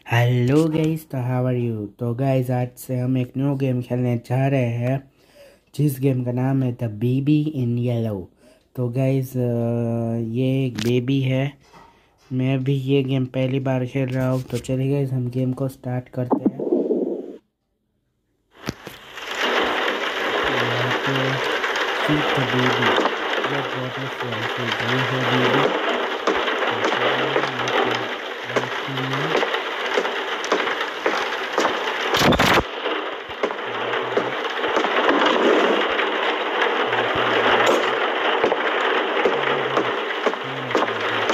Hello guys, तो how are you. तो guys, आज से हम एक न्यू गेम खेलने जा रहे हैं जिस गेम का नाम है द बेबी इन येलो। तो गाइस, ये एक बेबी है। मैं भी ये गेम पहली बार खेल रहा हूँ। तो चलिए गाइस, हम गेम को स्टार्ट करते हैं। यहाँ पे feed the baby, get water from feed, ये है बेबी। तो चलिए यहाँ पे बैठते हैं। यहाँ पे ये देखिए, ये देखिए, थोड़ा सा इधर,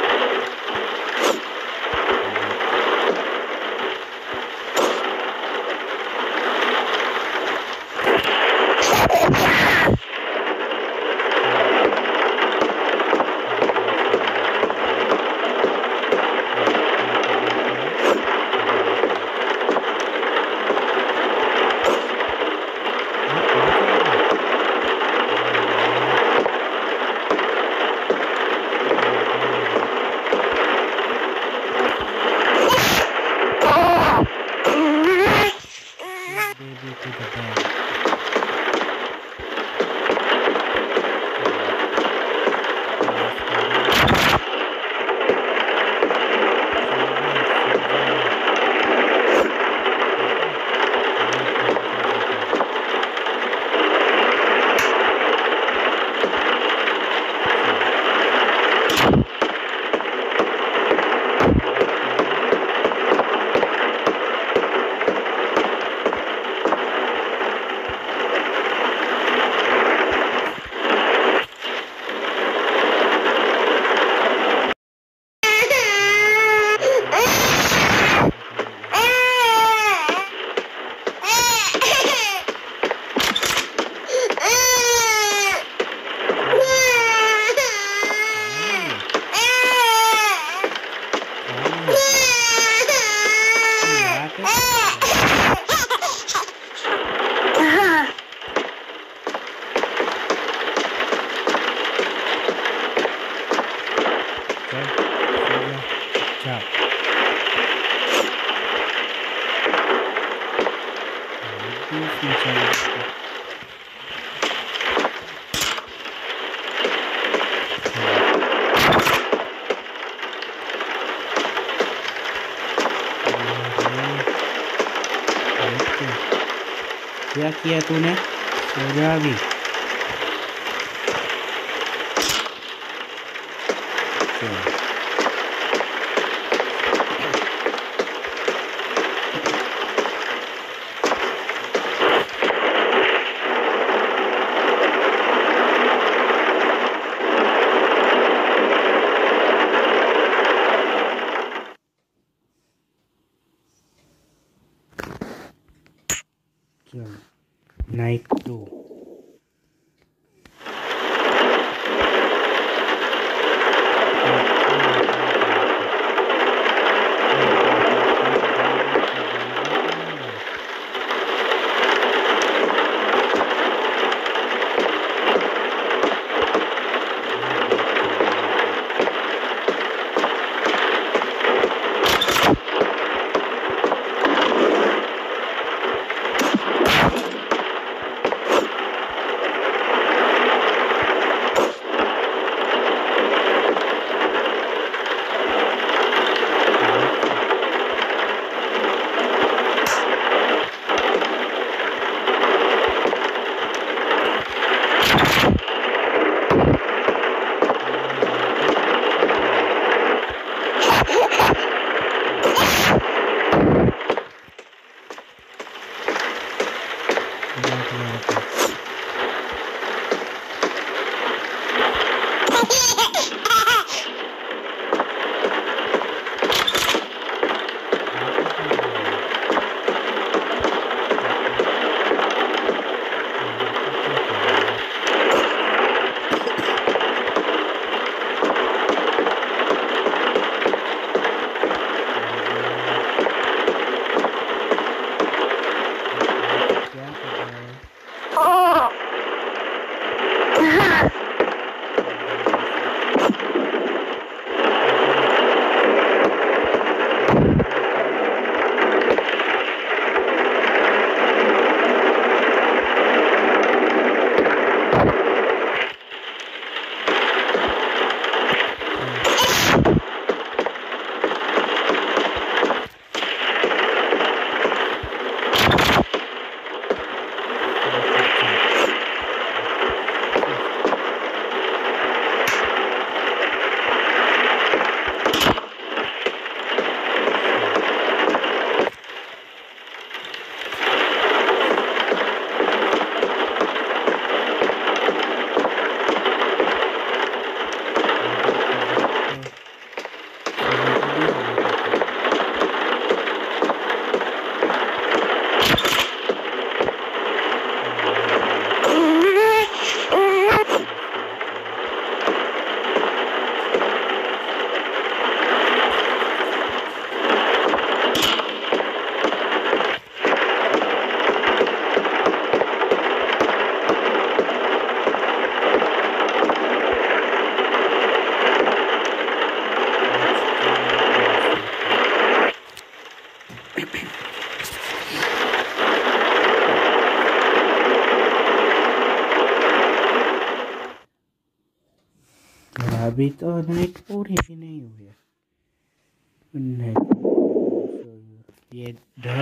वेट। चलो, अभी गैस का आवाज़ सुन रहा है। वेट, यहाँ पे बैठे हैं। अभी आते हैं। ये क्या हो रहा है? अरे यार, अरे अरे, take baby to the bed. चलो, गैस कर रहा हूँ। चलो गाइस, सो जाओ। ठीक है, वेट वेट कर देते हैं। चलो, वेट कीजिए। वेट वेट वेट, अभी हो गया। क्या हुआ? कौन है ये? कौन है यहाँ पे? ये यहाँ पे क्या कर रहा है? चल, सो जा चुपचाप। लाइट भी इसमें चल रही है। चलो, अरे बैठ के क्या किया तूने? सो जा अभी। चलो, चलो, नाइट 2। चलो गाइस, यहाँ पे feed water, feed baby to baby कहाँ है ये? ये देखते हैं, वेट वेट। ये क्या? यहाँ पे क्या कर रहा है? चलो, बैठ यहाँ पे। यहाँ पे क्या कर रहा है? वेट वेट, यहाँ पे क्या कर रहा है? अरे यार, ये यहाँ पे क्या कर रहा है? अभी तो नाइट पूरी भी नहीं हुई है। ये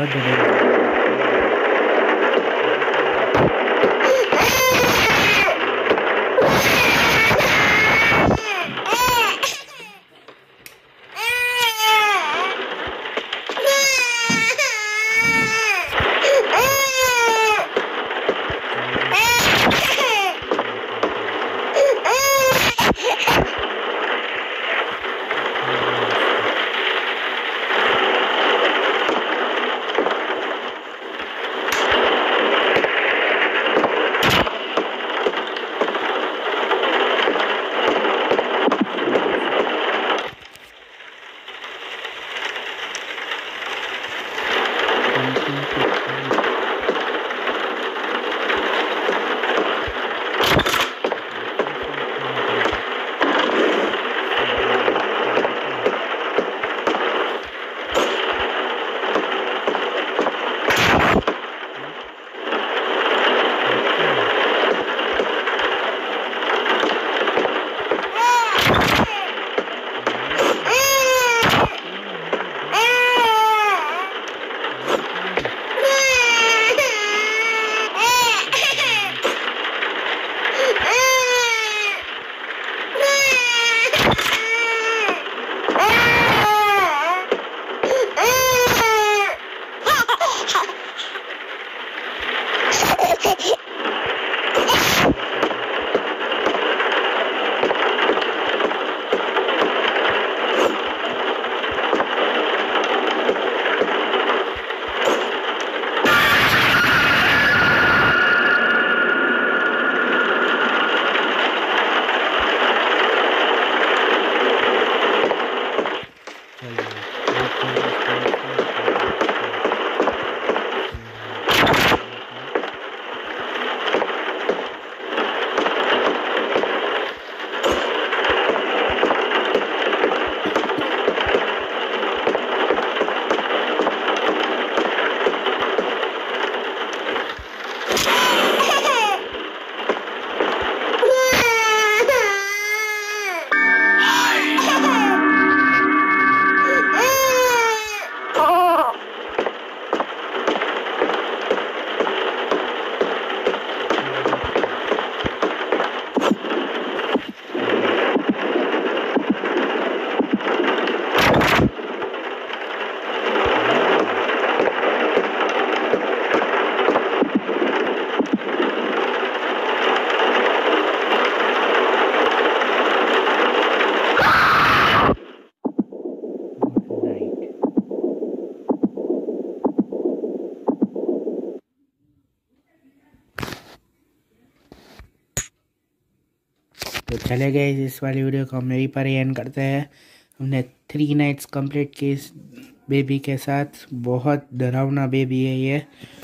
तो चले गए, इस वाली वीडियो को हम यहीं पर ही एंड करते हैं। हमने 3 नाइट्स कंप्लीट की इस बेबी के साथ। बहुत डरावना बेबी है ये।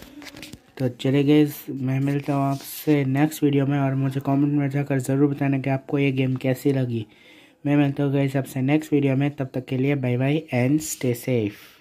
तो चले गए, मैं मिलता हूँ आपसे नेक्स्ट वीडियो में, और मुझे कमेंट में जाकर ज़रूर बताना कि आपको ये गेम कैसी लगी। मैं मिलता हूँ गाइस आपसे नेक्स्ट वीडियो में, तब तक के लिए bye bye and stay safe.